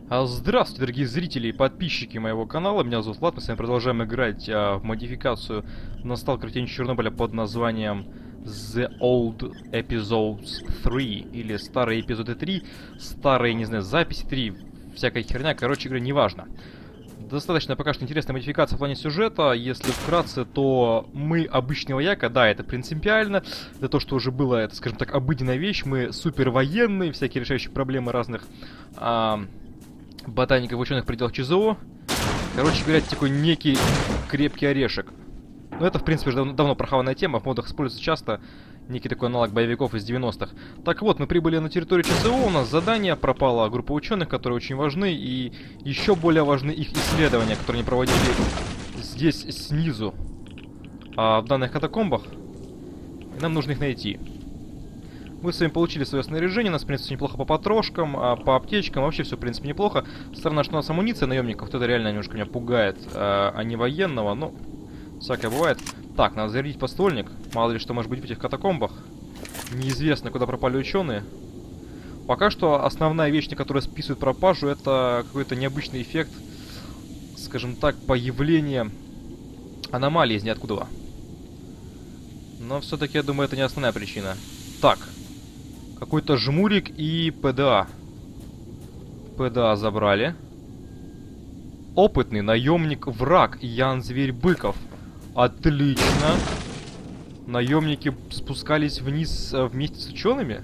Здравствуйте, дорогие зрители и подписчики моего канала. Меня зовут Влад. Мы с вами продолжаем играть в модификацию на сталкер Тень Чернобыля под названием The Old Episodes 3. Или Старые Эпизоды 3. Старые, не знаю, записи 3. Всякая херня. Короче говоря, неважно. Достаточно пока что интересная модификация в плане сюжета. Если вкратце, то мы обычный вояка. Да, это принципиально. Это то, что уже было, это, скажем так, обыденная вещь. Мы супер военные, всякие решающие проблемы разных... ботаников, ученых в пределах ЧЗО. Короче говоря, такой некий крепкий орешек. Но это, в принципе, уже давно прохаванная тема. В модах используется часто некий такой аналог боевиков из 90-х. Так вот, мы прибыли на территорию ЧЗО. У нас задание. Пропала группа ученых, которые очень важны. И еще более важны их исследования, которые они проводили здесь, снизу. В данных катакомбах. И нам нужно их найти. Мы с вами получили свое снаряжение, нас, в принципе, неплохо по патрошкам, по аптечкам, вообще все, в принципе, неплохо. Странно, что у нас амуниция наемников, вот это реально немножко меня пугает, а не военного, но всякое бывает. Так, надо зарядить поствольник, мало ли что может быть в этих катакомбах. Неизвестно, куда пропали ученые. Пока что основная вещь, на которую списывают пропажу, это какой-то необычный эффект, скажем так, появления аномалии из ниоткуда. Но все-таки, я думаю, это не основная причина. Так. Какой-то жмурик и ПДА. ПДА забрали. Опытный наемник враг Ян Зверь Быков. Отлично. Наемники спускались вниз вместе с учеными?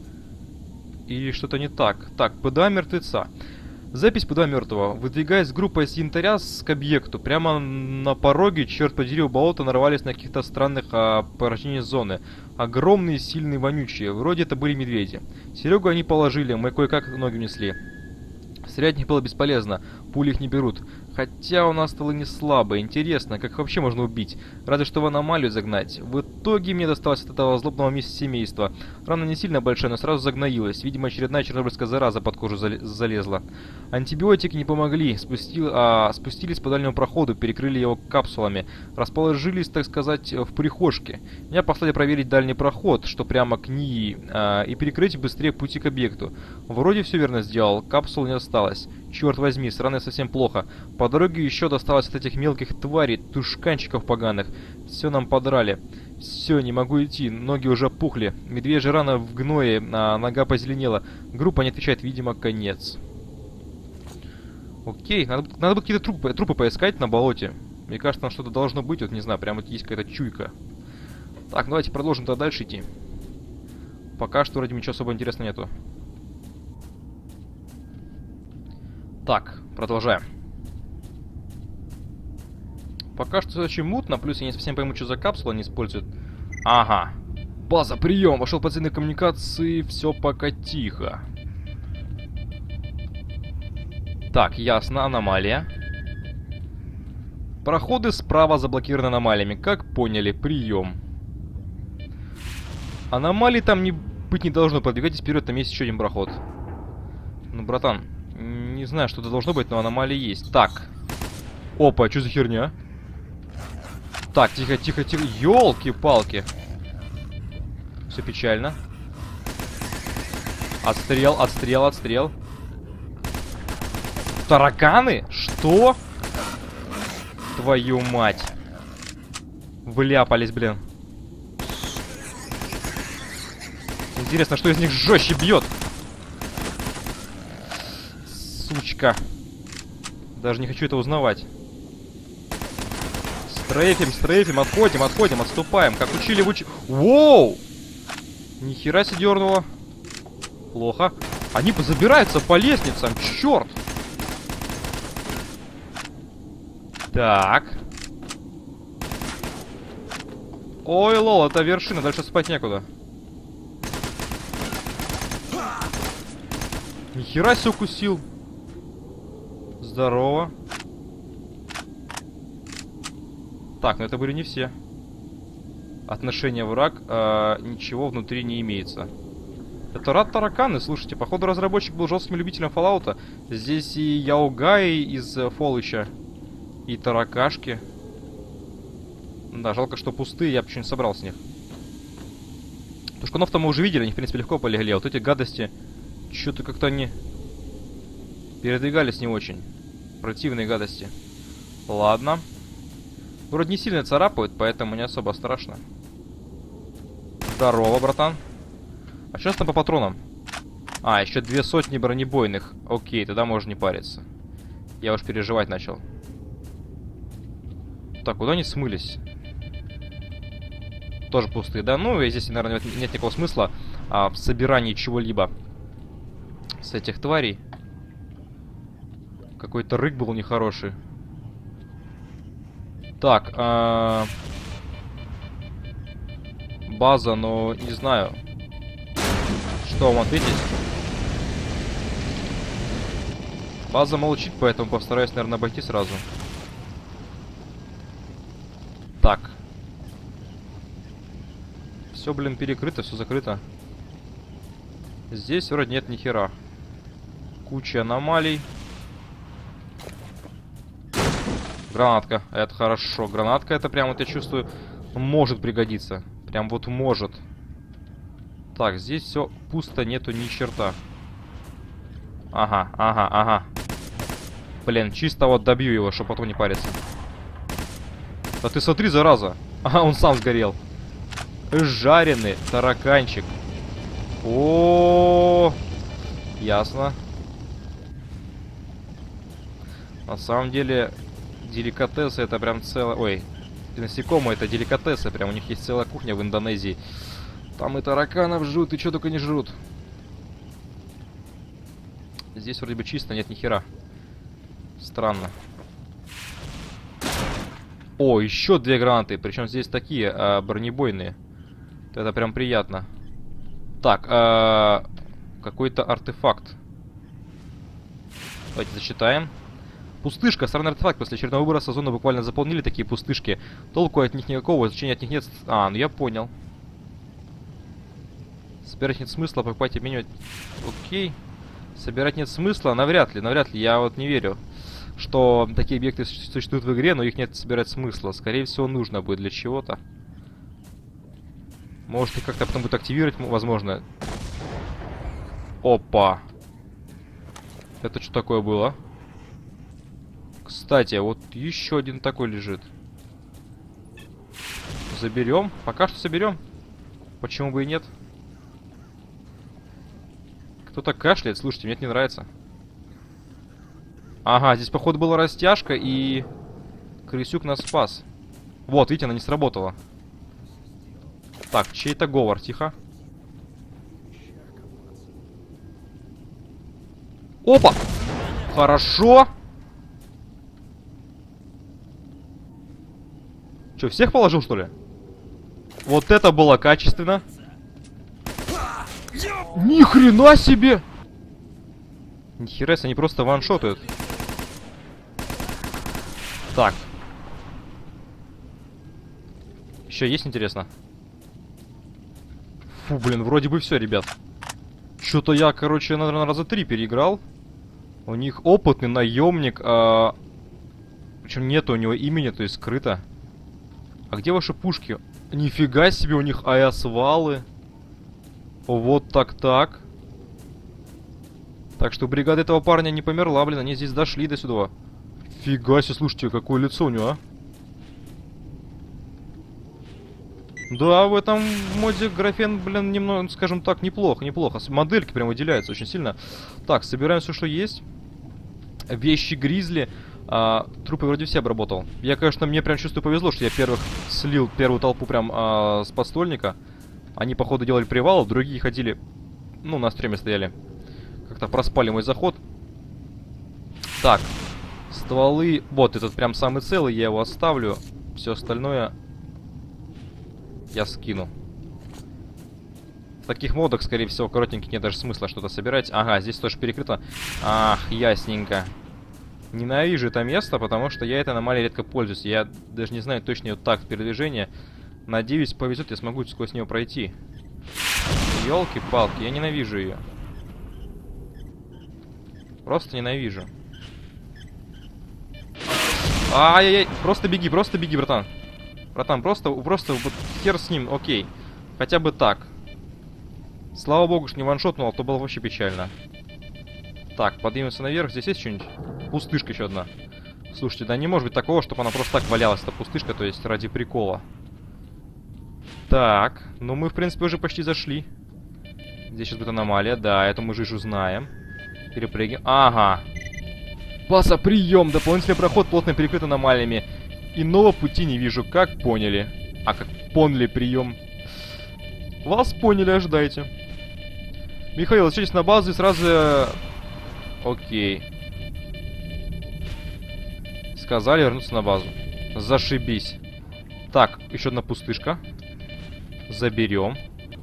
Или что-то не так? Так, ПДА мертвеца. Запись ПДА мертвого. Выдвигаясь группой с янтаря к объекту. Прямо на пороге, черт подери, у болота нарвались на каких-то странных порождений зоны. Огромные, сильные, вонючие. Вроде это были медведи. Серегу они положили, мы кое-как ноги внесли. Стрелять в них было бесполезно, пули их не берут. Хотя у нас стало не слабо. Интересно, как их вообще можно убить? Разве что в аномалию загнать. В итоге мне досталось от этого злобного семейства. Рана не сильно большая, но сразу загноилась. Видимо, очередная чернобыльская зараза под кожу залезла. Антибиотики не помогли. Спустились по дальнему проходу, перекрыли его капсулами. Расположились, так сказать, в прихожке. Меня послали проверить дальний проход, что прямо к НИИ, и перекрыть быстрее пути к объекту. Вроде все верно сделал, капсул не осталось. Черт возьми, странно совсем плохо. По дороге еще досталось от этих мелких тварей, тушканчиков поганых. Все нам подрали. Все, не могу идти, ноги уже пухли. Медвежья рана в гное, нога позеленела. Группа не отвечает, видимо, конец. Окей, надо бы какие-то трупы поискать на болоте. Мне кажется, там что-то должно быть, вот не знаю, прям вот есть какая-то чуйка. Так, давайте продолжим тогда дальше идти. Пока что вроде ничего особо интересного нету. Так, продолжаем. Пока что очень мутно, плюс я не совсем пойму, что за капсулу они используют. Ага. База, прием! Вошел подземные коммуникации, все пока тихо. Так, ясно, аномалия. Проходы справа заблокированы аномалиями. Как поняли, прием. Аномалий там быть не должно. Продвигайтесь вперед, там есть еще один проход. Ну, братан, не знаю, что это должно быть, но аномалии есть. Так. Опа, что за херня? Так, тихо, тихо, тихо. Ёлки-палки. Все печально. Отстрел, отстрел, отстрел. Тараканы? Что? Твою мать. Вляпались, блин. Интересно, что из них жестче бьет? Сучка. Даже не хочу это узнавать. Стрейфим, стрейфим, отходим, отходим, отступаем. Как учили в Воу! Нихера себе дернуло. Плохо. Они забираются по лестницам, черт! Так. Ой, лол, это вершина, дальше спать некуда. Нихера себе укусил. Здорово. Так, но это были не все. Отношение враг, ничего внутри не имеется. Это рад тараканы, слушайте, походу разработчик был жестким любителем Fallout. Здесь и Яугаи из Фоллыча, и таракашки. Да, жалко, что пустые, я бы что-нибудь собрал с них. Тушканов-то мы уже видели, они, в принципе, легко полегли. А вот эти гадости, что-то как-то они Передвигались не очень. Противные гадости. Ладно. Вроде не сильно царапают, поэтому не особо страшно. Здорово, братан. А что у нас там по патронам? А, еще 200 бронебойных. Окей, тогда можно не париться. Я уж переживать начал. Так, куда они смылись? Тоже пустые, да? Ну, и здесь, наверное, нет никакого смысла в собирании чего-либо с этих тварей. Какой-то рык был нехороший. Так, база, но не знаю, что вам ответить. База молчит, поэтому постараюсь, наверное, обойти сразу. Так. Все, блин, перекрыто, все закрыто. Здесь вроде нет ни хера. Куча аномалий. Гранатка, это хорошо. Гранатка, это прям вот я чувствую, может пригодиться. Прям вот может. Так, здесь все пусто, нету ни черта. Ага, ага, ага. Блин, чисто вот добью его, чтобы потом не париться. Да ты смотри, зараза. Ага, он сам сгорел. Жареный тараканчик. О, ясно. На самом деле, деликатесы это прям целое... Ой, насекомые это деликатесы. Прям у них есть целая кухня в Индонезии. Там и тараканов жрут, и что только не жрут. Здесь вроде бы чисто, нет ни хера. Странно. О, еще 2 гранаты. Причем здесь такие бронебойные. Это прям приятно. Так, какой-то артефакт. Давайте зачитаем. Пустышка, странный артефакт. После очередного выброса зоны буквально заполнили такие пустышки. Толку от них никакого, значения от них нет. А, ну я понял. Собирать нет смысла, покупать и обменивать. Окей. Собирать нет смысла? Навряд ли, навряд ли. Я вот не верю, что такие объекты существуют в игре, но их нет собирать смысла. Скорее всего, нужно будет для чего-то. Может, их как-то потом будет активировать, возможно. Опа. Это что такое было? Кстати, вот еще один такой лежит. Заберем. Пока что соберем. Почему бы и нет? Кто-то кашляет, слушайте, мне это не нравится. Ага, здесь, походу, была растяжка, и крысюк нас спас. Вот, видите, она не сработала. Так, чей-то говор, тихо. Опа! Хорошо! Че, всех положил, что ли? Вот это было качественно. Ни хрена себе! Ни хера себе, они просто ваншотают. Так. Еще есть, интересно? Фу, блин, вроде бы все, ребят. Что-то я, короче, наверное, раза 3 переиграл. У них опытный наемник. Причем нет у него имени, то есть скрыто. А где ваши пушки? Нифига себе, у них аэосвалы. Вот так-так. Так что бригада этого парня не померла, блин. Они здесь дошли до сюда. Фига себе, слушайте, какое лицо у него, а. Да, в этом моде графен, блин, немного, скажем так, неплохо. Модельки прям выделяются очень сильно. Так, собираем все, что есть. Вещи гризли. Трупы вроде все обработал. Я, конечно, мне прям чувствую повезло, что я слил первую толпу прям с подстольника. Они, походу, делали привал, другие ходили, ну, на стреме стояли. Как-то проспали мой заход. Так, стволы. Вот этот прям самый целый, я его оставлю. Все остальное я скину. В таких модах, скорее всего, коротеньких нет даже смысла что-то собирать. Ага, здесь тоже перекрыто. Ах, ясненько. Ненавижу это место, потому что я этой аномалией редко пользуюсь. Я даже не знаю точно ее такт передвижения. Надеюсь, повезет, я смогу сквозь нее пройти. Ёлки-палки, я ненавижу ее. Просто ненавижу. Ай-яй-яй, просто беги, братан. Братан, просто вот хер с ним, окей. Хотя бы так. Слава богу, что не ваншотнул, а то было вообще печально. Так, поднимемся наверх. Здесь есть что-нибудь? Пустышка еще одна. Слушайте, да не может быть такого, чтобы она просто так валялась, эта пустышка, то есть ради прикола. Так, ну мы, в принципе, уже почти зашли. Здесь сейчас будет аномалия, да, эту мы жижу знаем. Перепрыгиваем. Ага. База, прием! Дополнительный проход плотно перекрыт аномалиями. Иного пути не вижу, как поняли. А как поняли, прием. Вас поняли, ожидайте. Михаил, возвращайтесь на базу и сразу... Окей. Сказали вернуться на базу. Зашибись. Так, еще одна пустышка. Заберем.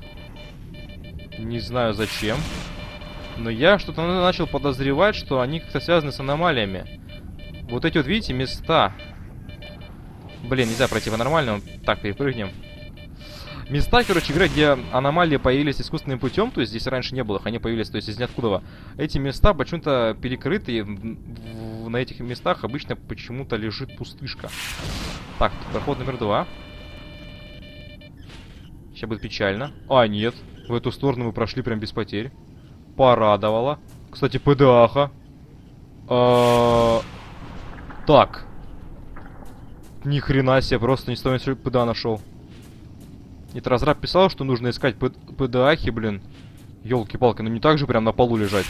Не знаю зачем. Но я что-то начал подозревать, что они как-то связаны с аномалиями. Вот эти вот, видите, места. Блин, нельзя пройти по-нормальному. Так, перепрыгнем. Места, короче говоря, где аномалии появились искусственным путем, то есть здесь раньше не было их, они появились, то есть из ниоткуда. Эти места почему-то перекрыты, и на этих местах обычно почему-то лежит пустышка. Так, проход номер 2. Сейчас будет печально. А, нет, в эту сторону мы прошли прям без потерь. Порадовало. Кстати, ПДАха. Так. Ни хрена себе, просто не стоит ПДА нашел. Нет, разраб писал, что нужно искать ПДАхи, блин. Ёлки-палки, ну не так же прям на полу лежать.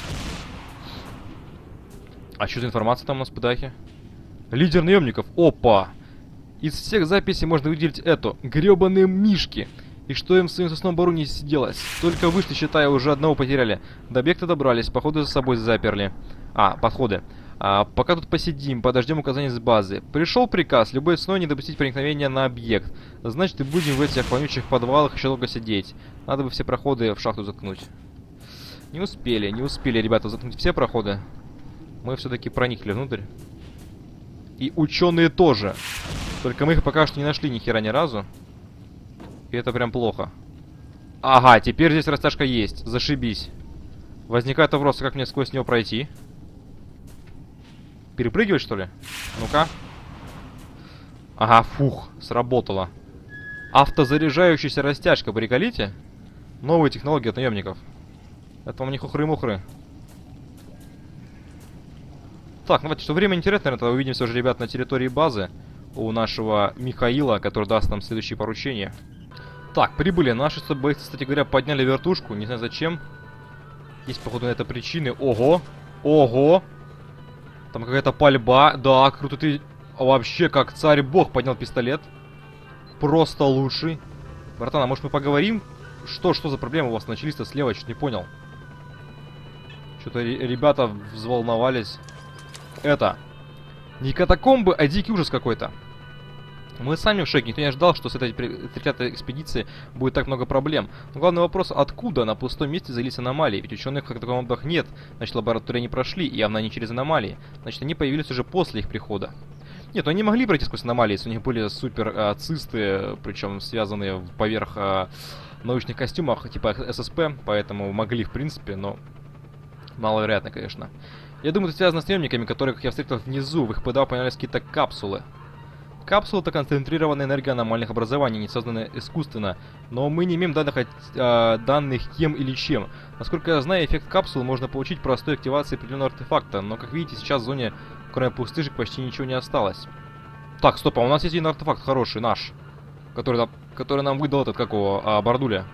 А что за информация там у нас в ПДАхе? Лидер наемников. Опа! Из всех записей можно выделить эту. Грёбаные мишки. И что им в своем сосновом бару не сиделось? Только вышли, считая, уже одного потеряли. До объекта добрались, походу за собой заперли. Подходы. Пока тут посидим, подождем указаний с базы. Пришел приказ, любой ценой не допустить проникновения на объект. Значит, и будем в этих вонючих подвалах еще долго сидеть. Надо бы все проходы в шахту заткнуть. Не успели, ребята, заткнуть все проходы. Мы все-таки проникли внутрь. И ученые тоже. Только мы их пока что не нашли ни хера ни разу. И это прям плохо. Ага, теперь здесь растяжка есть. Зашибись. Возникает вопрос, как мне сквозь него пройти? Перепрыгивать, что ли? Ну-ка. Ага, фух, сработало. Автозаряжающаяся растяжка, приколите? Новые технологии от наемников. Это вам не хухры-мухры. Так, ну давайте, что время интересно, наверное, тогда увидимся уже, ребят, на территории базы. У нашего Михаила, который даст нам следующие поручения. Так, прибыли. Наши бойцы, кстати говоря, подняли вертушку. Не знаю зачем. Есть, походу, на это причины. Ого! Ого! Там какая-то пальба. Да, круто ты... Вообще, как царь-бог поднял пистолет. Просто лучший. Братан, а может мы поговорим? Что за проблемы у вас начались-то слева? Я чуть не понял. Что-то ребята взволновались. Это... Не катакомбы, а дикий ужас какой-то. Мы сами в шоке. Никто не ожидал, что с этой треклятой экспедицией будет так много проблем. Но главный вопрос, откуда на пустом месте залились аномалии? Ведь ученых в катакомбах нет. Значит, лаборатории не прошли, и явно не через аномалии. Значит, они появились уже после их прихода. Нет, они могли пройти сквозь аномалии, если у них были супер цисты, причем связанные поверх научных костюмах, типа ССП, поэтому могли, в принципе, но маловероятно, конечно. Я думаю, это связано с наемниками, которые, как я встретил внизу, в их ПДА появлялись какие-то капсулы. Капсула — это концентрированная энергия аномальных образований, не созданная искусственно, но мы не имеем данных кем или чем. Насколько я знаю, эффект капсулы можно получить простой активацией определенного артефакта, но, как видите, сейчас в зоне, кроме пустышек, почти ничего не осталось. Так, стоп, а у нас есть один артефакт хороший, наш, который нам выдал этот, как его, Бардуля.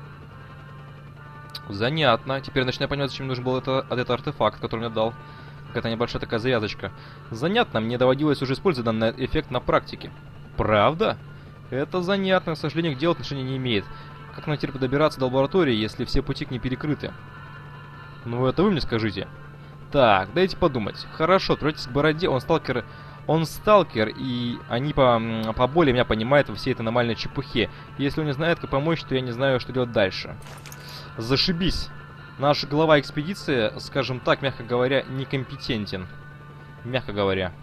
Занятно. Теперь начинаю понимать, зачем нужен был этот артефакт, который мне дал. Какая-то небольшая такая завязочка. Занятно, мне доводилось уже использовать данный эффект на практике. Правда? Это занятно, к сожалению, к делу отношения не имеет. Как нам теперь добираться до лаборатории, если все пути к ней перекрыты? Ну, это вы мне скажите. Так, дайте подумать. Хорошо, отправьтесь к Бороде, он сталкер, и они по более меня понимают во всей этой аномальной чепухе. Если он не знает, как помочь, то я не знаю, что делать дальше. Зашибись. Наш глава экспедиции, скажем так, мягко говоря, некомпетентен. Мягко говоря.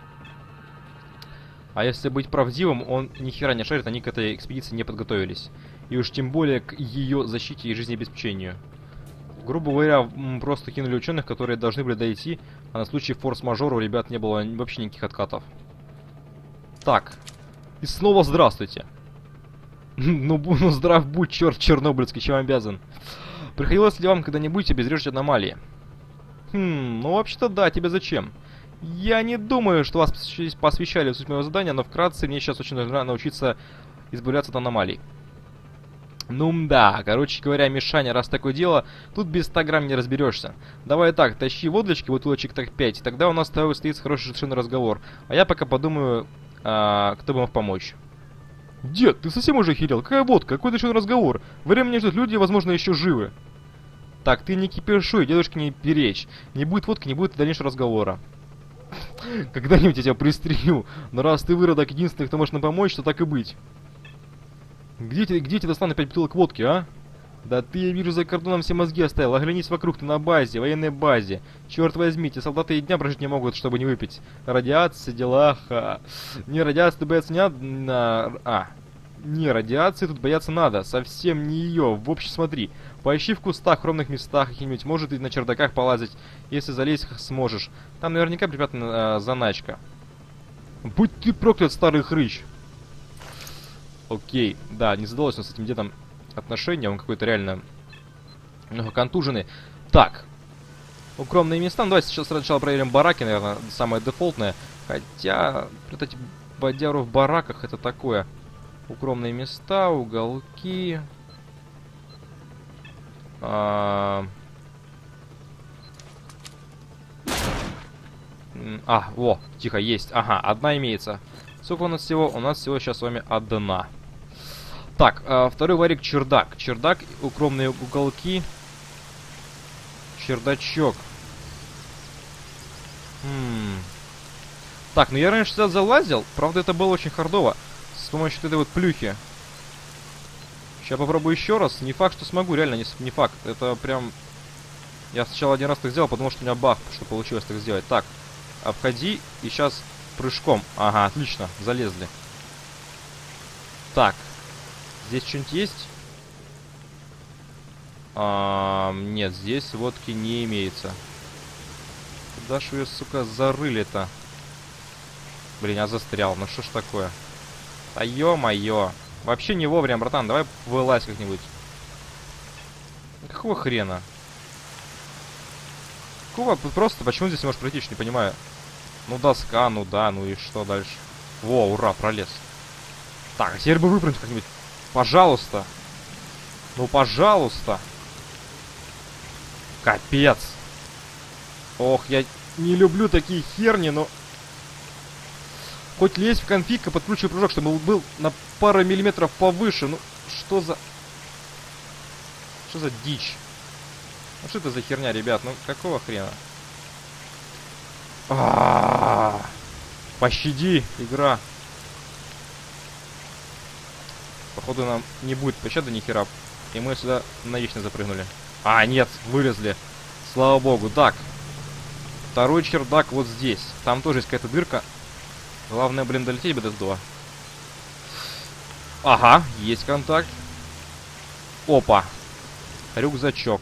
А если быть правдивым, он ни хера не шарит, они к этой экспедиции не подготовились. И уж тем более к ее защите и жизнеобеспечению. Грубо говоря, просто кинули ученых, которые должны были дойти, а на случай форс-мажора у ребят не было вообще никаких откатов. Так. И снова здравствуйте. Ну, здрав будь, черт чернобыльский, чем обязан. Приходилось ли вам когда-нибудь обезвреживать аномалии? Ну вообще-то да, тебе зачем? Я не думаю, что вас посвящали в суть моего задания, но вкратце мне сейчас очень нужно научиться избавляться от аномалий. Ну да, короче говоря, Мишаня, раз такое дело, тут без 100 грамм не разберешься. Давай так, тащи водочки, бутылочек так 5, и тогда у нас с тобой стоит хороший совершенно разговор. А я пока подумаю, кто бы мог помочь. Дед, ты совсем уже охерел? Какая водка? Какой-то еще разговор? Времени ждут люди, возможно, еще живы. Так, ты не кипишуй, дедушке не перечь. Не будет водки, не будет дальнейшего разговора. Когда-нибудь я тебя пристрелю, но раз ты выродок единственный, кто может нам помочь, то так и быть. Где тебе достану 5 бутылок водки, а? Да ты, я вижу, за кордоном все мозги оставил. Оглянись вокруг, ты на базе, военной базе. Черт возьми, те солдаты и дня прожить не могут, чтобы не выпить. Радиация, дела, ха. Не, радиации тут бояться не надо. Не, радиации тут бояться надо. Совсем не ее. В общем, смотри. Поищи в кустах, в ровных местах какие-нибудь. Может, и на чердаках полазить, если залезть сможешь. Там наверняка припрятана заначка. Будь ты проклят, старый хрыч. Окей, да, не задалось у нас с этим дедом отношения, он какой-то реально немного контуженный. Так, укромные места. Ну, давайте сейчас сначала проверим бараки, наверное, самое дефолтное. Хотя, вот эти бодяру в бараках, это такое. Укромные места, уголки. Во, тихо, есть. Ага, одна имеется. Сколько у нас всего? У нас всего сейчас с вами одна. Так, второй варик чердак. Чердак, укромные уголки. Чердачок. Так, ну я раньше сюда залазил. Правда, это было очень хардово. С помощью этой вот плюхи. Сейчас попробую еще раз. Не факт, что смогу, реально не факт. Это прям... Я сначала один раз так сделал, потому что у меня баф, что получилось так сделать. Так, обходи и сейчас прыжком. Ага, отлично, залезли. Так. Здесь что-нибудь есть? Нет, здесь водки не имеется. Куда ж ее, сука, зарыли-то? Блин, я застрял. Ну что ж такое? Да ё-моё. Вообще не вовремя, братан. Давай вылазь как-нибудь. Какого хрена? Какого? Просто почему здесь не можешь пройти, не понимаю. Ну доска, ну да, ну и что дальше? Во, ура, пролез. Так, теперь бы выпрыгнуть как-нибудь. Пожалуйста. Ну, пожалуйста. Капец. Ох, я не люблю такие херни, но... Хоть лезть в конфиг и подкручивай прыжок, чтобы он был на пару миллиметров повыше. Ну, что за... Что за дичь? Ну, что это за херня, ребят? Ну, какого хрена? Пощади, игра. Походу нам не будет пощады ни хера. И мы сюда навечно запрыгнули. Нет, вылезли. Слава богу. Так. Второй чердак вот здесь. Там тоже есть какая-то дырка. Главное, блин, долететь бы до сдува. Ага, есть контакт. Опа. Рюкзачок.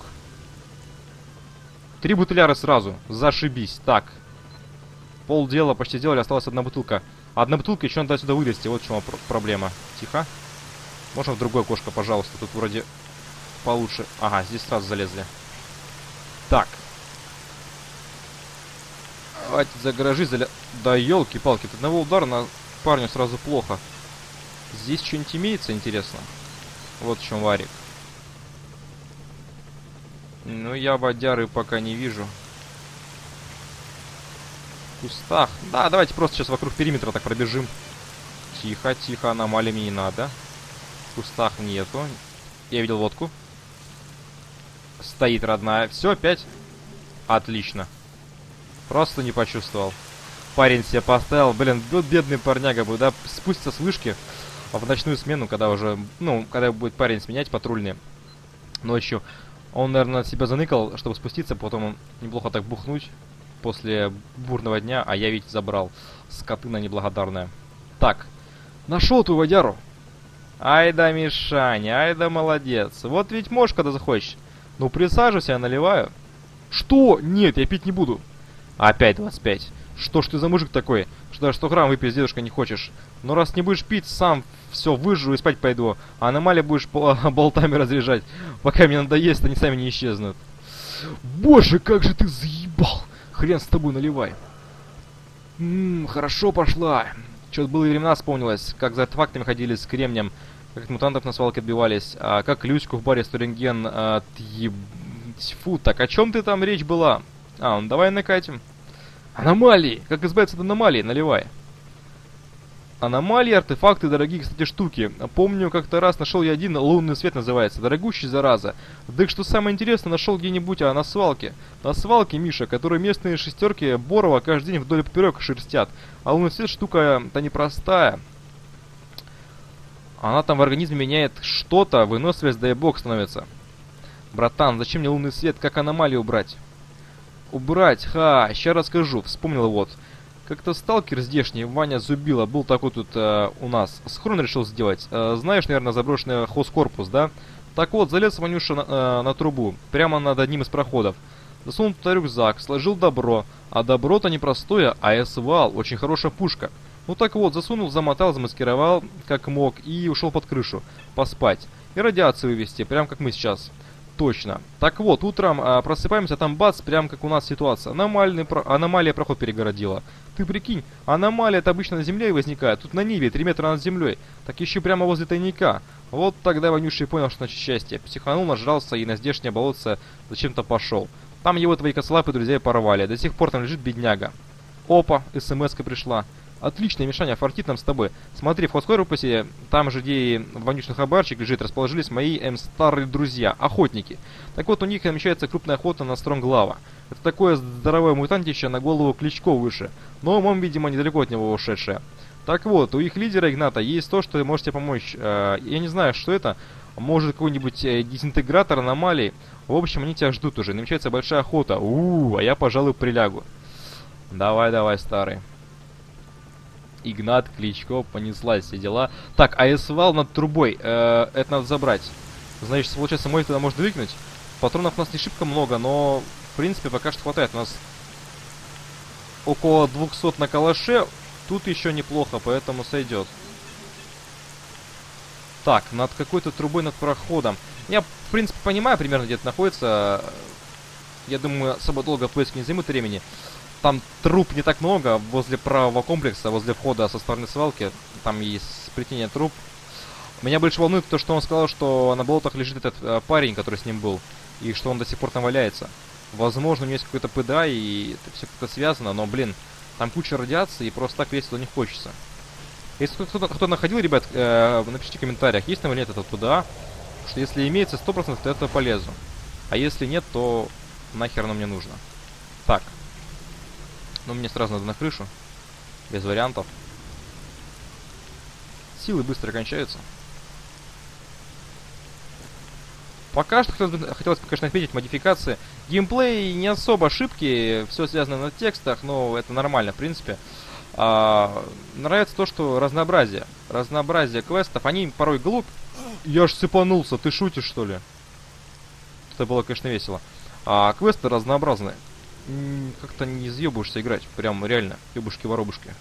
3 бутыляры сразу. Зашибись. Так. Полдела почти сделали, осталась одна бутылка. Одна бутылка, еще надо сюда вылезти. Вот в чем проблема. Тихо. Можно в другое окошко, пожалуйста. Тут вроде получше. Ага, здесь сразу залезли. Так. Давайте за гаражи Да елки-палки, от одного удара на парню сразу плохо. Здесь что-нибудь имеется, интересно? Вот в чем варик. Ну, я водяры пока не вижу. В кустах. Да, давайте просто сейчас вокруг периметра так пробежим. Тихо, тихо, аномалии мне не надо. В кустах нету. Я видел водку. Стоит родная. Все, опять. Отлично. Просто не почувствовал. Парень себе поставил. Блин, бедный парняга будет, да? Спустится с вышки в ночную смену, когда уже... Ну, когда будет парень сменять патрульные ночью. Он, наверное, себя заныкал, чтобы спуститься. Потом он неплохо так бухнуть после бурного дня. А я ведь забрал. Скотына неблагодарная. Так. Нашел твою водяру. Ай да, Мишаня, ай да, молодец. Вот ведь можешь, когда захочешь. Ну, присаживайся, я наливаю. Что? Нет, я пить не буду. Опять 25. Что ж ты за мужик такой, что даже 100 грамм выпить с дедушкой не хочешь? Но раз не будешь пить, сам все выжру и спать пойду. А аномалии будешь болтами разряжать. Пока мне надоест, они сами не исчезнут. Боже, как же ты заебал! Хрен с тобой, наливай. Хорошо пошла. Что-то было времена вспомнилось, как за артефактами ходили с кремнем, как от мутантов на свалке отбивались, а как Люську в баре Сторинген Фу, так о чем ты там речь была? Ну давай накатим. Аномалии! Как избавиться от аномалий? Наливай. Аномалии, артефакты, дорогие, кстати, штуки. Помню, как-то раз нашел я один, лунный свет называется, дорогущий, зараза. Да что самое интересное, нашел где-нибудь, на свалке. На свалке, Миша, которые местные шестерки Борова каждый день вдоль и поперек шерстят. А лунный свет штука-то непростая. Она там в организме меняет что-то, выносливость, дай бог, становится. Братан, зачем мне лунный свет, как аномалию убрать? Убрать, сейчас расскажу, вспомнил вот. Как-то сталкер здешний, Ваня Зубила, был такой тут у нас. Схрон решил сделать. Знаешь, наверное, заброшенный хозкорпус, да? Так вот, залез Ванюша на трубу, прямо над одним из проходов. Засунул туда рюкзак, сложил добро. А добро-то не простое, а эсвал, очень хорошая пушка. Ну так вот, засунул, замотал, замаскировал, как мог, и ушел под крышу. Поспать. И радиацию вывести, прям как мы сейчас. Точно. Так вот, утром просыпаемся, там бац, прям как у нас ситуация. Аномалия проход перегородила. Ты прикинь, аномалия-то обычно на земле и возникает. Тут на ниве, 3 метра над землей. Так еще прямо возле тайника. Вот тогда Ванюша и понял, что значит счастье. Психанул, нажрался и на здешнее болотце зачем-то пошел. Там его твои косолапые друзья порвали. До сих пор там лежит бедняга. Опа, смс-ка пришла. Отлично, Мишаня, фартит нам с тобой. Смотри, в хозкорпусе, там же, где и Ванюшин хабарчик лежит, расположились мои старые друзья, охотники. Так вот, у них намечается крупная охота на Стронглава. Это такое здоровое мутантище на голову Кличко выше, но умом, видимо, недалеко от него ушедшее. Так вот, у их лидера Игната есть то, что можете помочь. Я не знаю, что это. Может, какой-нибудь дезинтегратор аномалий. В общем, они тебя ждут уже. Намечается большая охота. А я, пожалуй, прилягу. Давай, старый. Игнат, Кличко, понеслась все дела. Так, АСВАЛ над трубой. Это надо забрать. Значит, получается, мой туда можно двигнуть. Патронов у нас не шибко много, но, в принципе, пока что хватает. У нас около 200 на калаше. Тут еще неплохо, поэтому сойдет. Так, над какой-то трубой, над проходом. Я, в принципе, понимаю примерно, где это находится. Я думаю, особо долго поиски не займут времени. Там труб не так много, возле правого комплекса, возле входа со стороны свалки. Там есть сплетение труб. Меня больше волнует то, что он сказал, что на болотах лежит этот парень, который с ним был. И что он до сих пор там валяется. Возможно, у него есть какой-то ПДА, и это все как-то связано, но, блин, там куча радиации, и просто так весело не хочется. Если кто-то находил, ребят, напишите в комментариях, есть там или нет этот ПДА. Что если имеется 100%, то это полезу. А если нет, то нахер оно мне нужно. Так. Ну, мне сразу надо на крышу. Без вариантов. Силы быстро кончаются. Пока что хотелось бы, конечно, отметить модификации. Геймплей не особо ошибки. Все связано на текстах, но это нормально, в принципе. Нравится то, что разнообразие. Разнообразие квестов. Они порой глупь. Я ж сыпанулся. Ты шутишь, что ли? Это было, конечно, весело. Квесты разнообразные. Как-то не изъебываешься играть. Прям реально. Ёбушки-воробушки.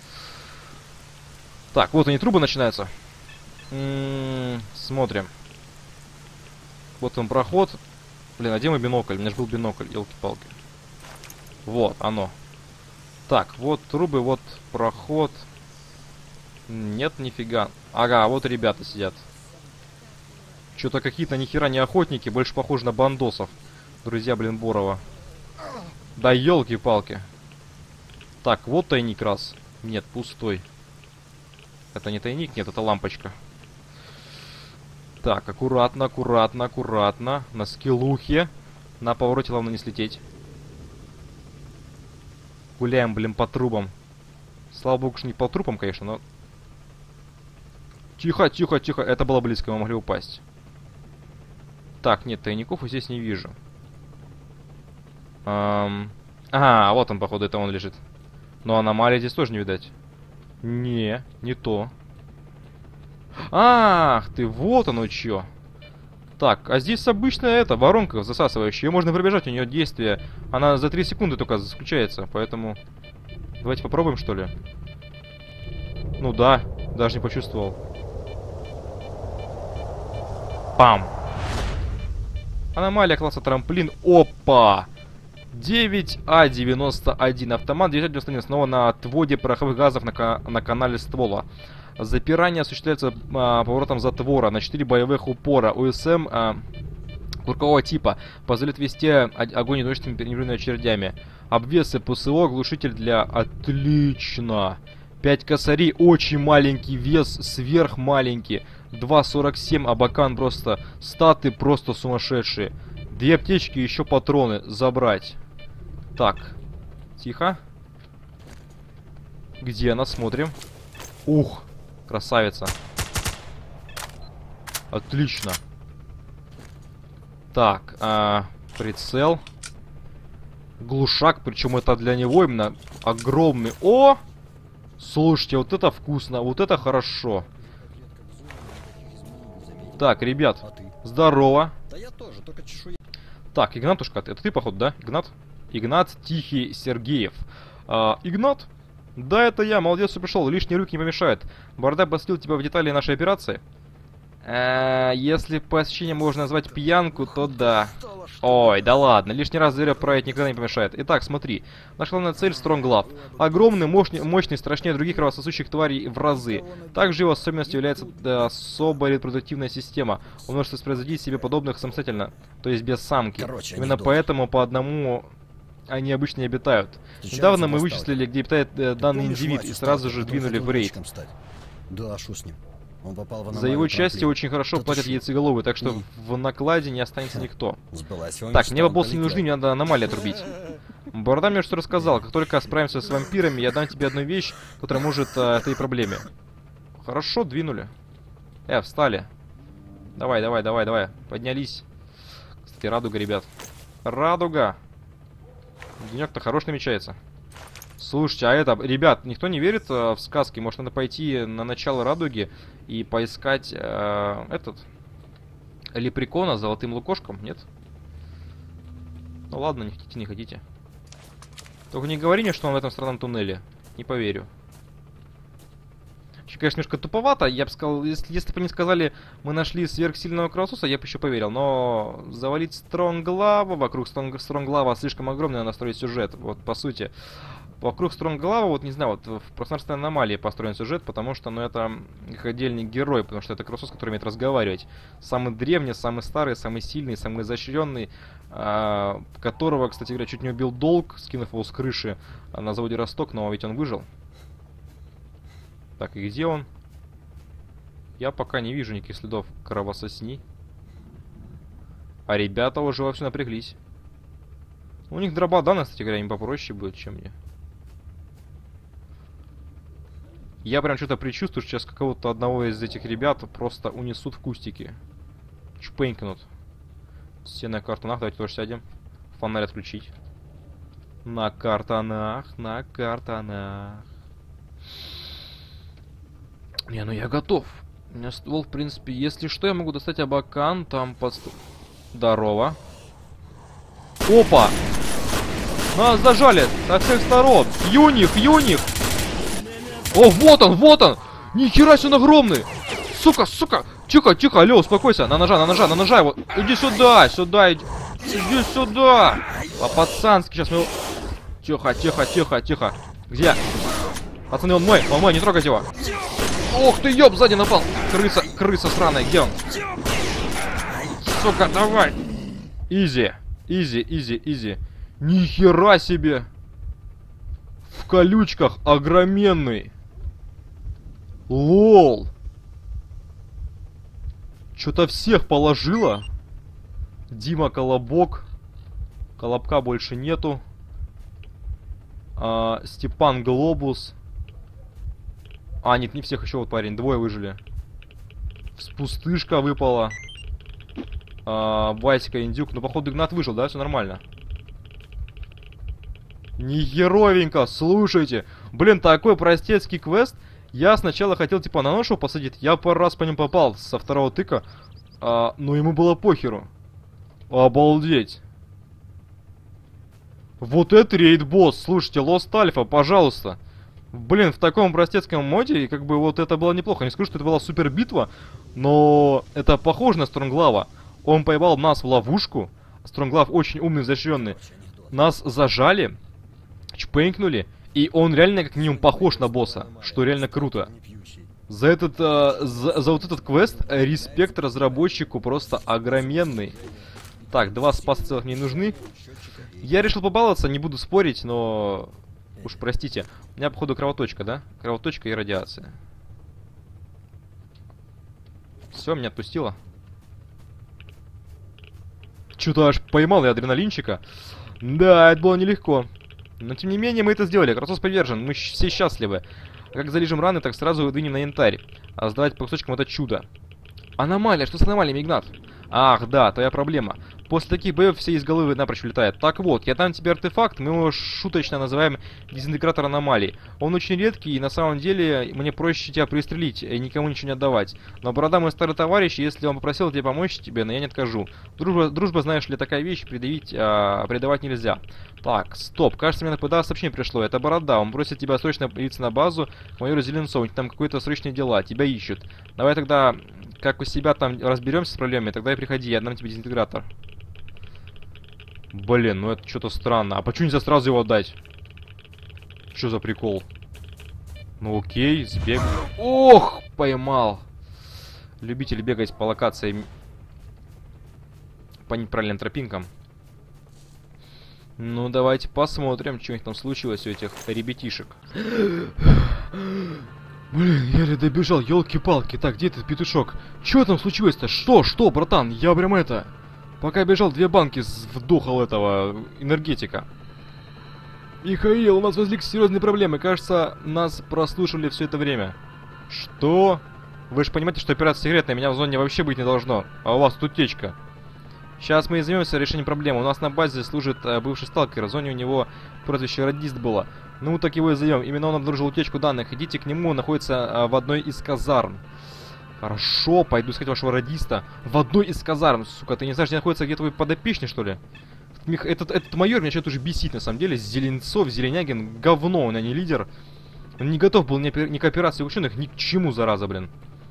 Так, вот они, трубы начинаются. Смотрим. Вот он проход. Блин, а где мой бинокль? У меня же был бинокль, елки-палки. Вот, оно. Так, вот трубы, вот проход. Нет, нифига. Ага, вот ребята сидят. Что-то какие-то нихера не охотники, больше похожи на бандосов. Друзья, блин, Борова. Да елки-палки. Так, вот тайник раз. Нет, пустой. Это не тайник, нет, это лампочка. Так, аккуратно, аккуратно, аккуратно. На скиллухе. На повороте главное не слететь. Гуляем, блин, по трубам. Слава богу, что не по трупам, конечно, но... Тихо, тихо, тихо. Это было близко, мы могли упасть. Так, нет, тайников я здесь не вижу. Ага, вот он, походу, это он лежит. Но аномалии здесь тоже не видать. Не то. Ах ты, вот оно чё. Так, а здесь обычная эта воронка засасывающая. Ее можно пробежать, у нее действие. Она за 3 секунды только заключается, поэтому... Давайте попробуем, что ли. Ну да, даже не почувствовал. Пам. Аномалия класса трамплин. Опа! 9А91. Автомат 991. Снова на отводе пороховых газов на канале ствола. Запирание осуществляется поворотом затвора на 4 боевых упора. УСМ куркового типа. Позволяет вести огонь одиночными непрерывными очередями. Обвесы ПСО. Глушитель для... Отлично! 5 косарей. Очень маленький вес. Сверхмаленький. 2,47. Абакан просто... Статы просто сумасшедшие. 2 аптечки, еще патроны. Забрать. Так. Тихо. Где она? Смотрим. Ух. Красавица. Отлично. Так. Прицел. Глушак. Причем это для него именно огромный. О! Слушайте, вот это вкусно. Вот это хорошо. Так, ребят. Здорово. Да я тоже, только чешуя. Так, Игнатушка, это ты, походу, да? Игнат? Игнат Тихий Сергеев. Игнат? Да, это я, молодец, что пришел, лишние руки не помешают. Борода посвятил тебя в детали нашей операции. Если посещение можно назвать пьянку, то да. Ой, да ладно, лишний раз зря проект никогда не помешает. Итак, смотри. Наша главная цель — Стронглав. Огромный, мощный, страшнее других кровососущих тварей в разы. Также его особенностью является особая репродуктивная система. Он может воспроизводить себе подобных самостоятельно, то есть без самки. Именно поэтому по одному они обычно не обитают. Недавно мы вычислили, где обитает данный индивид, и сразу же двинули в рейд. Да, шо с ним. Он попал в За его части очень хорошо платят яйцеголовые, так что в накладе не останется никто. Так, мне боссы не нужны, мне надо аномалии отрубить. Борода мне что рассказал. Как только справимся с вампирами, я дам тебе одну вещь, которая может этой проблеме. Хорошо, двинули. Встали. Давай, давай, давай, давай. Поднялись. Кстати, радуга, ребят. Радуга. Денек-то хорош намечается. Слушайте, а это, ребят, никто не верит в сказки? Может, надо пойти на начало радуги и поискать этот лепрекона с золотым лукошком, нет? Ну ладно, не хотите, не хотите. Только не говори мне, что он в этом странном туннеле. Не поверю. Еще, конечно, немножко туповато. Я бы сказал, если бы не сказали, мы нашли сверхсильного кровососа, я бы еще поверил. Но завалить Стронглава, вокруг Стронглава слишком огромный, надо настроить сюжет. Вот, по сути. Вокруг Стронглава, вот не знаю, вот в пространственной аномалии построен сюжет, потому что, ну, это их отдельный герой, потому что это кровосос, который умеет разговаривать. Самый древний, самый старый, самый сильный, самый изощренный, которого, кстати говоря, чуть не убил Долг, скинув его с крыши на заводе Росток, но ведь он выжил. Так, и где он? Я пока не вижу никаких следов кровососни. А ребята уже вовсю напряглись. У них дрободаны, кстати говоря, им попроще будет, чем мне. Я прям что-то предчувствую, что сейчас какого-то одного из этих ребят просто унесут в кустики. Чпенькнут. Все на картонах, давайте тоже сядем. Фонарь отключить. На картонах, на картонах. Не, ну я готов. У меня ствол, в принципе, если что, я могу достать абакан, там под... Здорово. Опа! Нас зажали со всех сторон. Юних, юних! О, вот он, вот он! Нихера себе он огромный! Сука, сука! Тихо, тихо, алло, успокойся. На ножа, на ножа, на ножа его. Иди сюда, сюда, иди. Иди сюда! По-пацански сейчас мы его... Тихо, тихо, тихо, тихо. Где? Пацаны, он мой, не трогайте его. Ох ты, ёб, сзади напал. Крыса, крыса сраная, где он? Сука, давай. Изи, изи, изи, изи. Нихера себе. В колючках огроменный. Лол. Что-то всех положила. Дима Колобок. Колобка больше нету. Степан Глобус. А, нет, не всех еще, вот парень, двое выжили. Пустышка выпала. Васика, Индюк. Ну, походу, Игнат выжил, да? Все нормально. Нехеровенько, слушайте. Блин, такой простецкий квест. Я сначала хотел, типа, на нож его посадить. Я пару раз по ним попал со второго тыка. Но ему было похеру. Обалдеть. Вот это рейд-босс. Слушайте, Lost Alpha, пожалуйста. Блин, в таком простецком моде, как бы, вот это было неплохо. Не скажу, что это была супер битва, но это похоже на Стронглава. Он поймал нас в ловушку. Стронглав очень умный, изощренный. Нас зажали, чпенькнули, и он реально как минимум похож на босса, что реально круто. За этот, за вот этот квест респект разработчику просто огроменный. Так, 2 спаса целых мне нужны. Я решил побаловаться, не буду спорить, но... Уж простите. У меня, походу, кровоточка, да? Кровоточка и радиация. Все, меня отпустило. Что-то аж поймал я адреналинчика. Да, это было нелегко. Но, тем не менее, мы это сделали. Кратос повержен. Мы все счастливы. Как залижем раны, так сразу двинем на янтарь. А сдавать по кусочкам это чудо. Аномалия. Что с аномалиями, Игнат? Ах, да, твоя проблема. После таких боев все из головы напрочь вылетает. Так вот, я дам тебе артефакт, мы его шуточно называем дезинтегратор аномалий. Он очень редкий, и на самом деле мне проще тебя пристрелить и никому ничего не отдавать. Но Борода мой старый товарищ, если он попросил тебе помочь тебе, но я не откажу. Дружба, знаешь ли, такая вещь, предавать нельзя. Так, стоп, кажется, мне на ПДА сообщение пришло. Это Борода, он просит тебя срочно явиться на базу к майору Зеленцову, там какие-то срочные дела, тебя ищут. Давай тогда, как у себя там разберемся с проблемами, тогда и приходи, я дам тебе дезинтегратор. Блин, ну это что-то странно. А почему нельзя сразу его отдать? Что за прикол? Ну окей, сбег. Ох, поймал. Любитель бегать по локациям. По неправильным тропинкам. Ну давайте посмотрим, что у них там случилось у этих ребятишек. Блин, еле добежал, елки-палки. Так, где этот петушок? Что там случилось-то? Что, братан? Я прям это... Пока бежал, 2 банки вдохал этого энергетика. Михаил, у нас возникли серьезные проблемы. Кажется, нас прослушали все это время. Что? Вы же понимаете, что операция секретная, меня в зоне вообще быть не должно. А у вас тут утечка. Сейчас мы и займемся решением проблемы. У нас на базе служит бывший сталкер. В зоне у него прозвище Радист было. Ну, так его и зовем. Именно он обнаружил утечку данных. Идите к нему, он находится в одной из казарм. Хорошо, пойду искать вашего радиста. В одной из казарм, сука. Ты не знаешь, где находится, где твой подопечный, что ли? Этот майор меня что-то уже бесит, на самом деле. Зеленцов, Зеленягин, говно, он, а не лидер. Он не готов был ни к операции ученых, ни к чему, зараза, блин.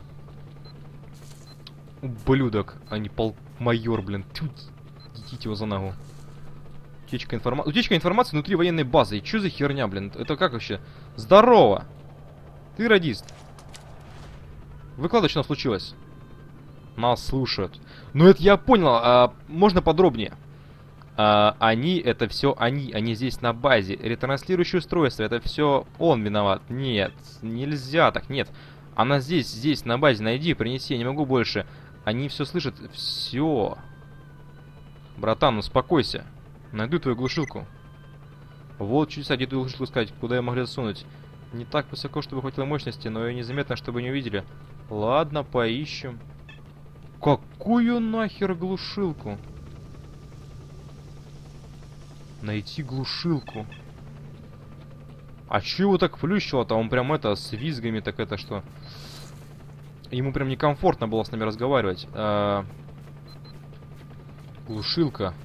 Ублюдок, а не майор, блин. Тьфу, идите его за ногу. Утечка информации внутри военной базы. И чё за херня, блин? Это как вообще? Здорово! Ты радист. Выкладывай, что там случилось. Нас слушают. Ну это я понял, можно подробнее. Они, это все они здесь на базе. Ретранслирующее устройство, это все он виноват. Нет, нельзя так, нет. Она здесь на базе, найди, принеси, я не могу больше. Они все слышат, все. Братан, успокойся. Найду твою глушилку. Вот чудеса, где твою глушилку искать, куда я могли засунуть. Не так высоко, чтобы хватило мощности, но и незаметно, чтобы не увидели. Ладно, поищем. Какую нахер глушилку? Найти глушилку. А чё его так плющило-то? Он прям это, с визгами, так это что? Ему прям некомфортно было с нами разговаривать. Глушилка.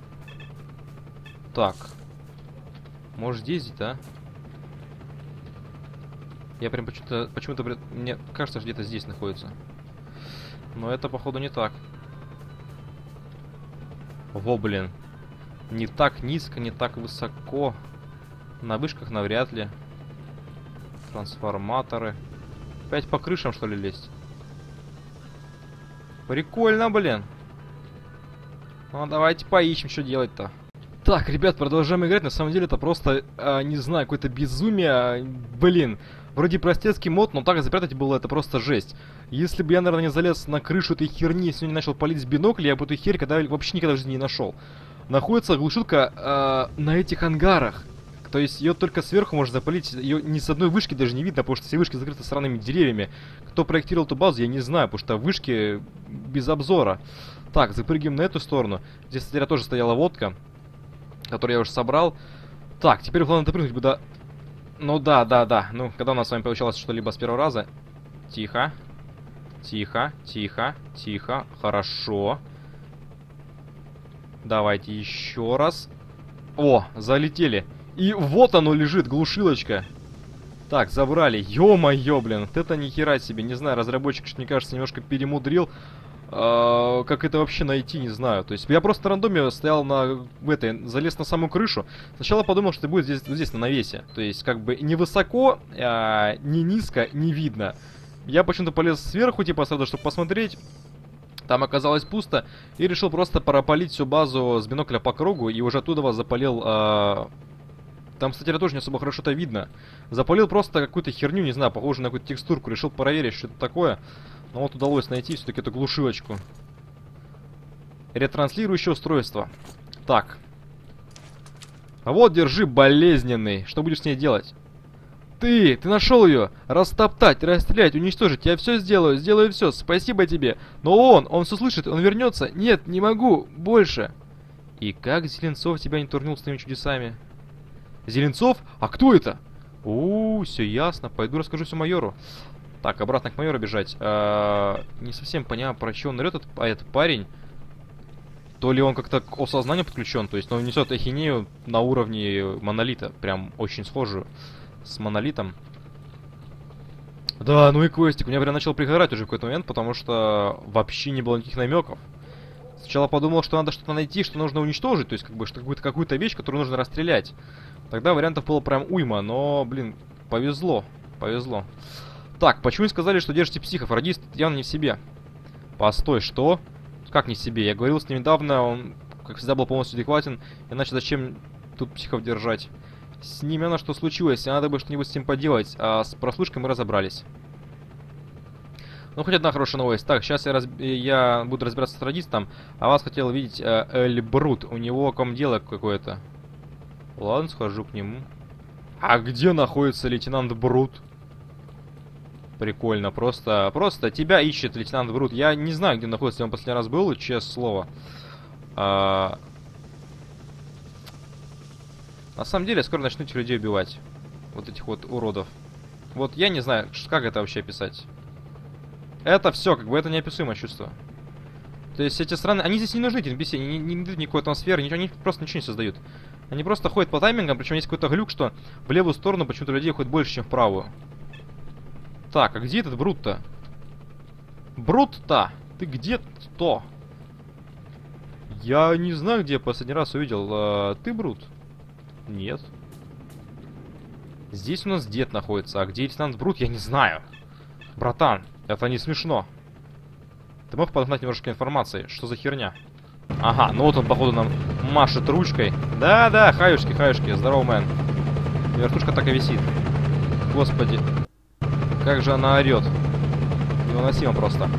Так. Может здесь, да? Я прям почему-то мне кажется, что где-то здесь находится. Но это, походу, не так. Во, блин. Не так низко, не так высоко. На вышках навряд ли. Трансформаторы. Опять по крышам, что ли, лезть? Прикольно, блин. Ну, давайте поищем, что делать-то. Так, ребят, продолжаем играть. На самом деле, это просто, не знаю, какое-то безумие. Блин. Вроде простецкий мод, но так запрятать было это просто жесть. Если бы я, наверное, не залез на крышу этой херни, если не начал палить с бинокля, я бы эту херь вообще никогда в жизни не нашел. Находится глушилка на этих ангарах. То есть ее только сверху можно запалить, ее ни с одной вышки даже не видно, потому что все вышки закрыты сраными деревьями. Кто проектировал эту базу, я не знаю, потому что вышки без обзора. Так, запрыгиваем на эту сторону. Здесь, кстати, тоже стояла водка, которую я уже собрал. Так, теперь главное допрыгнуть бы до... Ну да. Ну, когда у нас с вами получалось что-либо с первого раза. Тихо. Тихо. Хорошо. Давайте еще раз. О, залетели. И вот оно лежит, глушилочка. Так, забрали. Ё-моё, блин. Вот это ни хера себе. Не знаю, разработчик, что мне кажется, немножко перемудрил. Как это вообще найти, не знаю. То есть я просто на рандоме стоял залез на самую крышу. Сначала подумал, что это будет здесь на навесе. То есть как бы не высоко, не низко, не видно. Я почему-то полез сверху, типа, сразу, чтобы посмотреть. Там оказалось пусто. И решил просто пропалить всю базу с бинокля по кругу. И уже оттуда вас запалил... Там, кстати, тоже не особо хорошо-то видно. Запалил просто какую-то херню, не знаю, похожую на какую-то текстурку. Решил проверить, что это такое. Но вот удалось найти все-таки эту глушилочку. Ретранслирующее устройство. Так. А вот, держи, болезненный. Что будешь с ней делать? Ты нашел ее! Растоптать, расстрелять, уничтожить. Я все сделаю все. Спасибо тебе. Но он все слышит, он вернется. Нет, не могу, больше. И как Зеленцов тебя не турнул с твоими чудесами? Зеленцов? А кто это? Все ясно. Пойду расскажу все майору. Так, обратно к майору бежать. Не совсем понимаю, про что он орет, этот парень. То ли он как-то к осознанию подключен, то есть он несет ахинею на уровне монолита. Прям очень схожую с монолитом. Да, ну и квестик. У меня прям начал пригорать уже в какой-то момент, потому что вообще не было никаких намеков. Сначала подумал, что надо что-то найти, что нужно уничтожить, то есть как бы какую-то вещь, которую нужно расстрелять. Тогда вариантов было прям уйма, но, блин, повезло. Повезло. Так, почему не сказали, что держите психов? Радист явно не в себе. Постой, что? Как не в себе? Я говорил с ним недавно, он, как всегда, был полностью адекватен. Иначе зачем тут психов держать? С ним явно что случилось, и надо бы что-нибудь с ним поделать. А с прослушкой мы разобрались. Ну, хоть одна хорошая новость. Так, сейчас я буду разбираться с радистом. А вас хотел видеть Эльбрут. У него комдело какое-то. Ладно, схожу к нему. А где находится лейтенант Брут? Прикольно, просто тебя ищет лейтенант Брут. Я не знаю, где находится, он последний раз был, честное слово. На самом деле, скоро начну этих людей убивать. Вот этих вот уродов. Вот я не знаю, как это вообще описать. Это все, как бы это неописуемое чувство. То есть эти страны, они здесь не нужны, эти NPC, не дают никакой атмосферы, ничего, они просто ничего не создают. Они просто ходят по таймингам, причем есть какой-то глюк, что в левую сторону почему-то людей ходит больше, чем в правую. Так, а где этот Брут-то? Брут-то! Ты где-то? Я не знаю, где я последний раз увидел. Ты Брут? Нет. Здесь у нас дед находится, а где лейтенант Брут, я не знаю. Братан, это не смешно. Ты мог подогнать немножко информации? Что за херня? Ага, ну вот он, походу, нам машет ручкой. Да-да, хаюшки, здорово, мэн. Вертушка так и висит. Господи. Как же она орет. Невыносимо просто.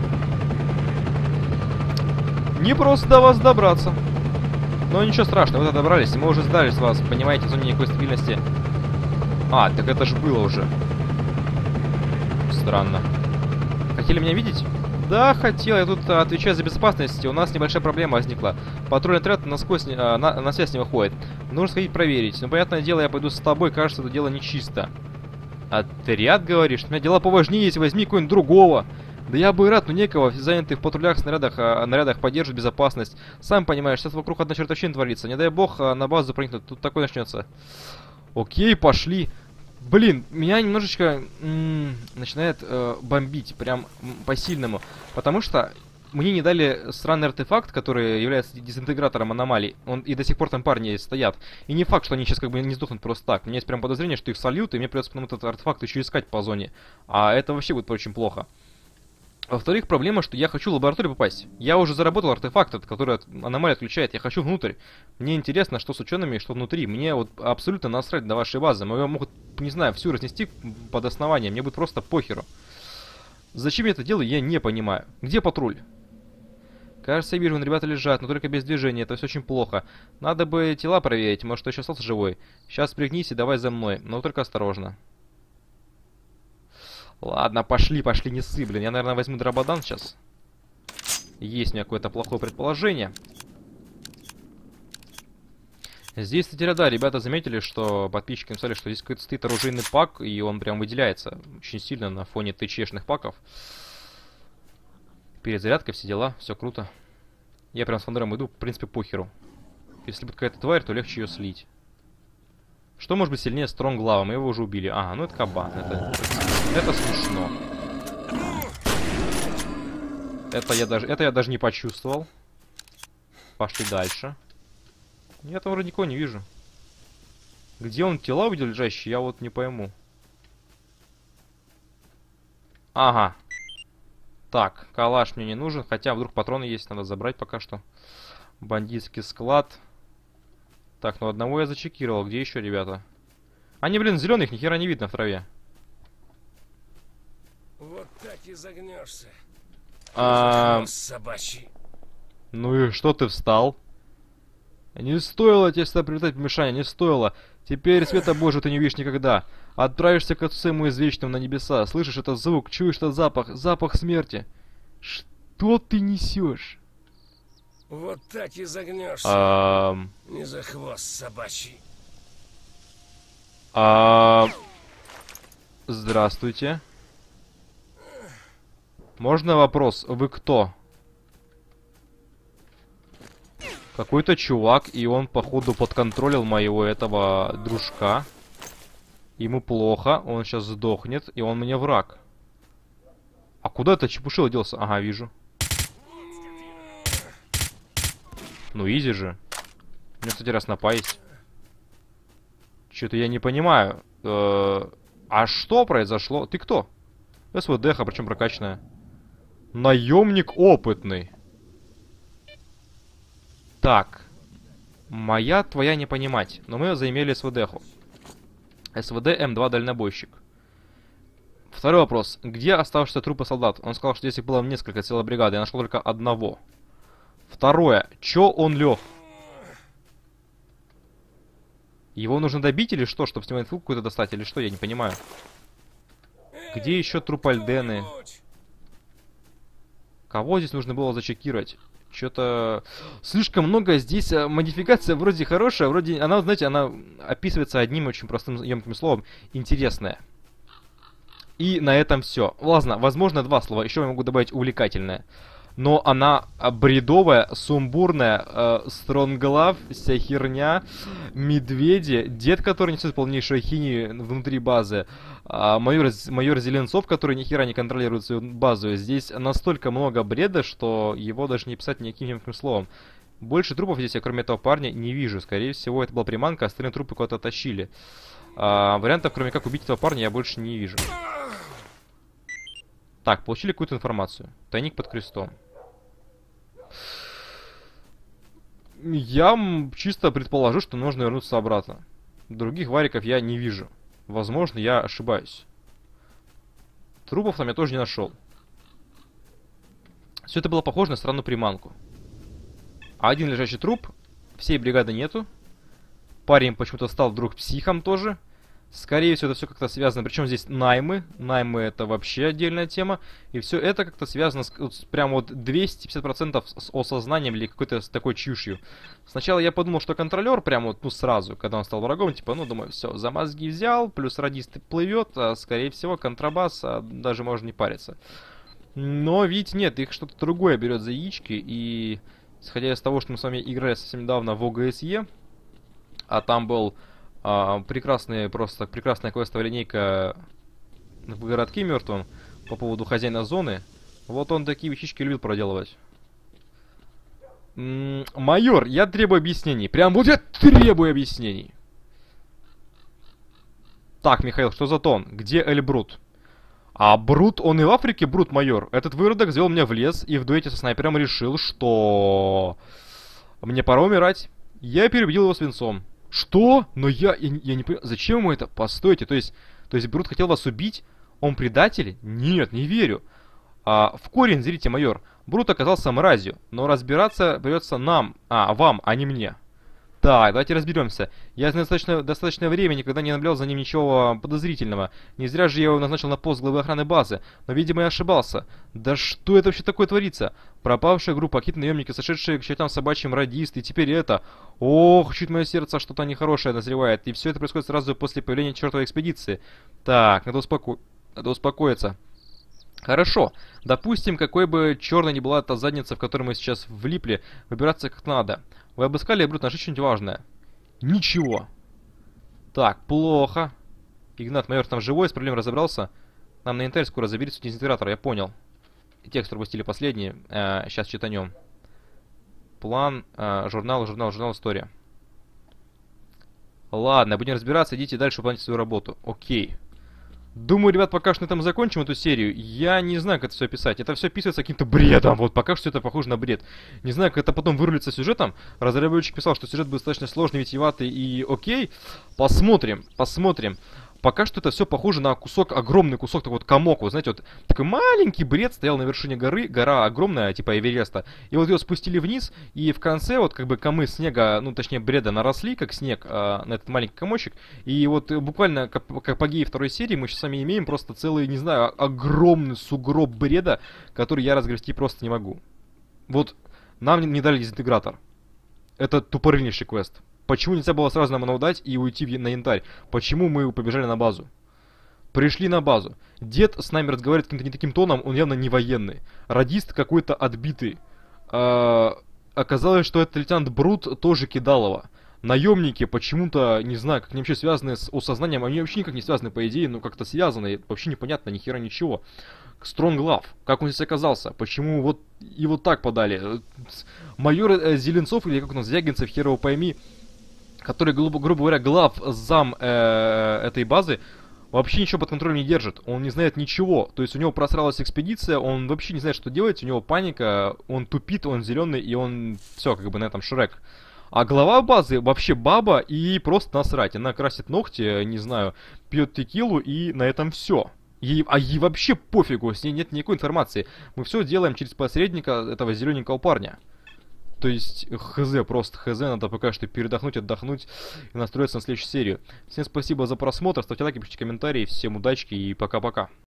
Не просто до вас добраться. Но ничего страшного, вы добрались, мы уже сдали с вас, понимаете, в зоне никакой стабильности. А, так это же было уже. Странно. Хотели меня видеть? Да, хотел. Я тут отвечаю за безопасность. У нас небольшая проблема возникла. Патрульный отряд на связь не выходит. Нужно сходить проверить. Но, понятное дело, я пойду с тобой. Кажется, это дело нечисто. Отряд, говоришь? У меня дела поважнее есть. Возьми какого-нибудь другого. Да я бы и рад, но некого. Все заняты в патрулях, нарядах поддерживают безопасность. Сам понимаешь, сейчас вокруг одна чертовщина творится. Не дай бог на базу проникнуть. Тут такое начнется. Окей, пошли. Блин, меня немножечко начинает бомбить, прям по-сильному. Потому что мне не дали странный артефакт, который является дезинтегратором аномалий. И до сих пор там парни стоят. И не факт, что они сейчас как бы не сдохнут просто так. У меня есть прям подозрение, что их сольют, и мне придется потом этот артефакт еще искать по зоне. А это вообще будет очень плохо. Во-вторых, проблема, что я хочу в лабораторию попасть. Я уже заработал артефакт, который аномалия отключает. Я хочу внутрь. Мне интересно, что с учеными, что внутри. Мне вот абсолютно насрать на вашей базы. Мы могут, не знаю, всю разнести под основание. Мне будет просто похеру. Зачем я это делаю, я не понимаю. Где патруль? Кажется, я вижу, ребята лежат, но только без движения. Это все очень плохо. Надо бы тела проверить. Может, кто еще остался живой. Сейчас пригнись и давай за мной. Но только осторожно. Ладно, пошли, не ссы, блин. Я, наверное, возьму дрободан сейчас. Есть у меня какое-то плохое предположение. Здесь, кстати, да, ребята заметили, что подписчики написали, что здесь какой-то стоит оружейный пак, и он прям выделяется очень сильно на фоне ТЧшных паков. Перезарядка, все дела, все круто. Я прям с фандером иду, в принципе, похеру. Если будет какая-то тварь, то легче ее слить. Что может быть сильнее Стронглава? Мы его уже убили. Ага, ну это кабан. Это смешно. Это я даже не почувствовал. Пошли дальше. Я там вроде никого не вижу. Где он тела увидел лежащие, я вот не пойму. Ага. Так, калаш мне не нужен, хотя вдруг патроны есть, надо забрать пока что. Бандитский склад. Так, ну одного я зачекировал. Где еще, ребята? Они, блин, зеленых, ни хера не видно в траве. Вот так и загнешься. Собачий. Ну и что ты встал? Не стоило тебе сюда прилетать, помешание, не стоило. Теперь света Божия ты не увидишь никогда. Отправишься к отцу ему извечному на небеса. Слышишь этот звук, чуешь этот запах, запах смерти. Что ты несешь? Вот так и загнешься. Не за хвост собачий. Здравствуйте. Можно вопрос? Вы кто? Какой-то чувак, и он, походу, подконтролил моего этого дружка. Ему плохо, он сейчас сдохнет, и он мне враг. А куда это чепушило делся? Ага, вижу. Ну, изи же. У меня, кстати, раз напасть. Что-то я не понимаю. А что произошло? Ты кто? СВД-ха, причем прокачанная. Наемник опытный. Так. Моя, твоя не понимать. Но мы заимели СВД-ху. СВД М2 дальнобойщик. Второй вопрос. Где оставшиеся трупы солдат? Он сказал, что здесь их было несколько, целая бригада. Я нашел только одного. Второе. Чё он лег? Его нужно добить или что? Чтобы с него инфу какую-то достать? Или что? Я не понимаю. Где еще труп Альдены? Кого здесь нужно было зачекировать? Что-то слишком много здесь. Модификация вроде хорошая, вроде она, знаете, она описывается одним очень простым емким словом. Интересная. И на этом все. Ладно, возможно, два слова. Еще я могу добавить увлекательное. Но она бредовая, сумбурная, стронглав, вся херня, медведи, дед, который несет полнейшую хинию внутри базы, майор Зеленцов, который ни хера не контролирует свою базу. Здесь настолько много бреда, что его даже не писать никаким словом. Больше трупов здесь я, кроме этого парня, не вижу. Скорее всего, это была приманка, остальные трупы куда-то тащили. Вариантов, кроме как убить этого парня, я больше не вижу. Так, получили какую-то информацию. Тайник под крестом. Я чисто предположу, что нужно вернуться обратно. Других вариков я не вижу. Возможно, я ошибаюсь. Трупов там я тоже не нашел. Все это было похоже на странную приманку. Один лежащий труп, всей бригады нету. Парень почему-то стал вдруг психом тоже. Скорее всего, это все как-то связано. Причем здесь наймы. Наймы это вообще отдельная тема. И все это как-то связано с прям вот 250% с осознанием или какой-то с такой чушью. Сначала я подумал, что контролер прям вот, ну сразу, когда он стал врагом, типа, ну думаю, все, за мозги взял, плюс радист плывет, а скорее всего контрабас, даже можно не париться. Но ведь нет, их что-то другое берет за яички. И исходя из того, что мы с вами играли совсем недавно в ОГСЕ, а там был... прекрасная квестовая линейка в городке мертвом по поводу хозяина зоны. Вот он такие вещички любит проделывать. Майор, я требую объяснений. Прям вот я требую объяснений. Так, Михаил, что за тон? Где Эль Брут? А Брут, он и в Африке Брут, майор. Этот выродок завел меня в лес и в дуэте со снайпером решил, что... мне пора умирать. Я переубедил его свинцом. Что? Но я не понимаю, зачем ему это? Постойте, то есть Брут хотел вас убить? Он предатель? Нет, не верю. В корень зрите, майор. Брут оказался мразью, но разбираться придется нам, вам, а не мне. Так, давайте разберемся. Я знаю достаточное время, никогда не наблюдал за ним ничего подозрительного. Не зря же я его назначил на пост главы охраны базы. Но, видимо, я ошибался. Да что это вообще такое творится? Пропавшая группа, какие-то наемники, сошедшие к чертям собачьим радисты, и теперь это... Ох, чуть мое сердце что-то нехорошее назревает. И все это происходит сразу после появления чертовой экспедиции. Так, надо успокоиться. Хорошо. Допустим, какой бы черной ни была эта задница, в которую мы сейчас влипли, выбираться как надо. Вы обыскали, Брут, нашли что-нибудь важное? Ничего. Так, плохо. Игнат, майор там живой, с проблемой разобрался. Нам на инвентарь скоро заберите дезинтегратор, я понял. текст пропустили последний. Сейчас читанем. План, журнал, история. Ладно, будем разбираться, идите дальше, выполняйте свою работу. Окей. Думаю, ребят, пока что на этом закончим эту серию. Я не знаю, как это все описать. Это все описывается каким-то бредом. Вот пока что это похоже на бред. Не знаю, как это потом вырулится сюжетом. Разработчик писал, что сюжет будет достаточно сложный, витиеватый и окей. Посмотрим, посмотрим. Пока что это все похоже на кусок, огромный кусок, такой вот комок. Вот знаете, вот такой маленький бред стоял на вершине горы. Гора огромная, типа Эвереста. И вот ее спустили вниз. И в конце вот как бы комы снега, ну точнее бреда наросли, как снег, на этот маленький комочек. И вот буквально как по геи второй серии мы сейчас с вами имеем просто целый, не знаю, огромный сугроб бреда, который я разгрести просто не могу. Вот нам не дали дезинтегратор. Это тупорыльнейший квест. Почему нельзя было сразу нам его дать и уйти на янтарь? Почему мы побежали на базу? Пришли на базу. Дед с нами разговаривает каким-то не таким тоном, он явно не военный. Радист какой-то отбитый. Оказалось, что это лейтенант Брут тоже Кидалова. Наемники почему-то, не знаю, как они вообще связаны с осознанием, они вообще никак не связаны, по идее, но как-то связаны, вообще непонятно, ни хера ничего. Стронглав, как он здесь оказался, почему вот и вот так подали. Майор Зеленцов, или как он, Звягинцев, хер его пойми, который, грубо говоря, глав-зам этой базы, вообще ничего под контролем не держит, он не знает ничего, то есть у него просралась экспедиция, он вообще не знает, что делать, у него паника, он тупит, он зеленый, и он все, как бы на этом Шрек. А глава базы вообще баба и просто насрать, она красит ногти, не знаю, пьет текилу и на этом все. Ей вообще пофигу, с ней нет никакой информации, мы все делаем через посредника этого зелененького парня. То есть, хз, просто хз, надо пока что передохнуть, отдохнуть и настроиться на следующую серию. Всем спасибо за просмотр, ставьте лайки, пишите комментарии, всем удачки и пока-пока.